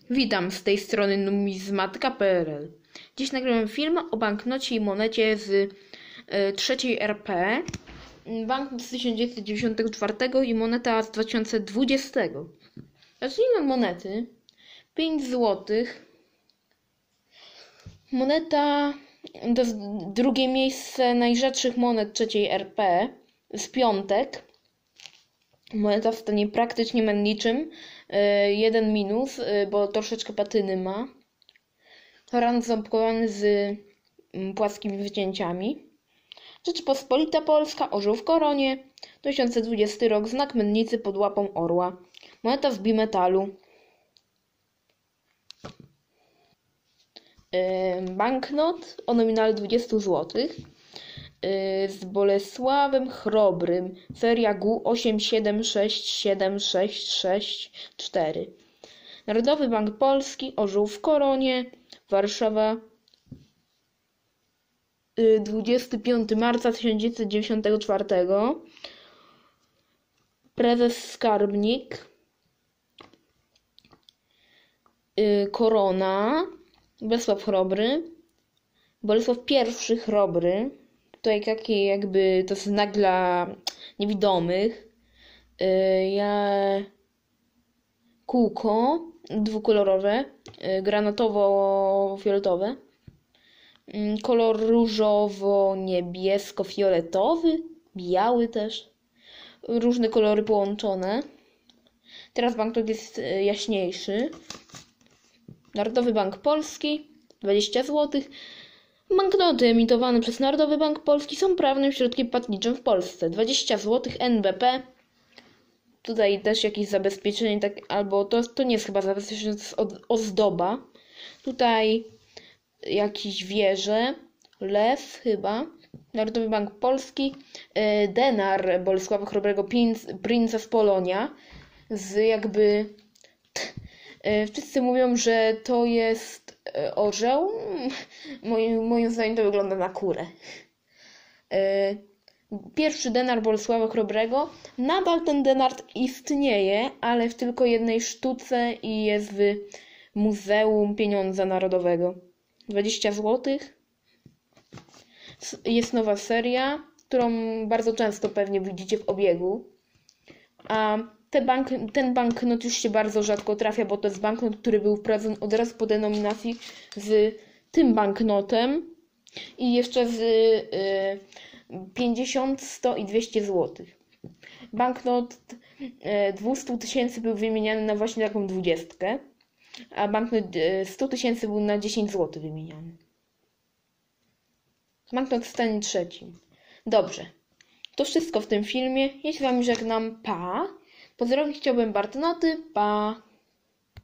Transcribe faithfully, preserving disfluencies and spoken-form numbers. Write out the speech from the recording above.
Witam z tej strony numizmatyka kropka p r l. Dziś nagrywam film o banknocie i monecie z y, trzeciej R P. Banknot z tysiąc dziewięćset dziewięćdziesiątego czwartego i moneta z dwa tysiące dwudziestego. Zacznijmy od monety. pięć złotych. Moneta to jest drugie miejsce najrzadszych monet trzeciej R P z piątek. Moneta w stanie praktycznie menniczym. Jeden minus, bo troszeczkę patyny ma. Rand ząbkowany z płaskimi wycięciami. Rzeczpospolita Polska, orzeł w koronie. dwa tysiące dwudziesty rok, znak mennicy pod łapą orła. Moneta z bimetalu. Banknot o nominale dwadzieścia złotych. Z Bolesławem Chrobrym, seria G U osiem siedem sześć siedem sześć sześć cztery. Narodowy Bank Polski, orzeł w koronie, Warszawa, dwudziestego piątego marca tysiąc dziewięćset dziewięćdziesiątego czwartego. Prezes Skarbnik, Korona, Bolesław Chrobry, Bolesław I Chrobry. Tutaj takie jakby to znak dla niewidomych. Yy, ja... Kółko dwukolorowe, yy, granatowo-fioletowe. Yy, kolor różowo-niebiesko-fioletowy, biały też. Różne kolory połączone. Teraz banknot jest yy, jaśniejszy. Narodowy Bank Polski, dwadzieścia złotych. Banknoty emitowane przez Narodowy Bank Polski są prawnym środkiem płatniczym w Polsce. dwadzieścia złotych N B P. Tutaj też jakieś zabezpieczenie, tak, albo to, to nie jest chyba zabezpieczenie, to jest ozdoba. Tutaj jakieś wieże, lew chyba. Narodowy Bank Polski. Denar Bolesława Chrobrego, princa z Polonia. Z jakby... Wszyscy mówią, że to jest orzeł. Moim, moim zdaniem to wygląda na kurę. Pierwszy denar Bolesława Chrobrego. Nadal ten denar istnieje, ale w tylko jednej sztuce i jest w Muzeum Pieniądza Narodowego. dwadzieścia złotych. Jest nowa seria, którą bardzo często pewnie widzicie w obiegu. A Te bank, ten banknot już się bardzo rzadko trafia, bo to jest banknot, który był wprowadzony od razu po denominacji z tym banknotem i jeszcze z y, pięćdziesiąt, sto i dwieście złotych. Banknot y, dwieście tysięcy był wymieniany na właśnie taką dwudziestkę, a banknot y, sto tysięcy był na dziesięć złotych wymieniany. Banknot w stanie trzecim. Dobrze, to wszystko w tym filmie. Ja się z wami żegnam, pa! Pozdrowić chciałbym Bartnoty, pa!